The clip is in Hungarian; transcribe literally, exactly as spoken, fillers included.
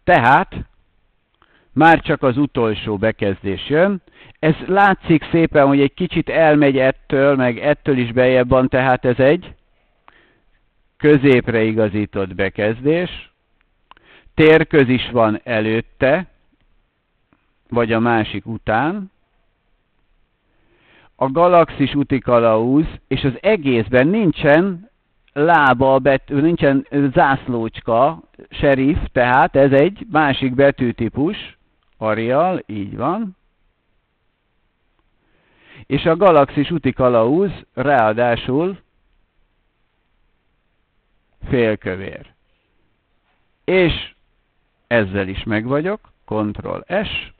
Tehát már csak az utolsó bekezdés jön. Ez látszik szépen, hogy egy kicsit elmegy ettől, meg ettől is beljebb van, tehát ez egy középre igazított bekezdés. Térköz is van előtte, vagy a másik után. A galaxis úti kalauz, és az egészben nincsen lába, betű, nincsen zászlócska, serif, tehát ez egy másik betűtípus, Arial, így van. És a galaxis úti kalauz ráadásul félkövér. És ezzel is megvagyok, kontroll S.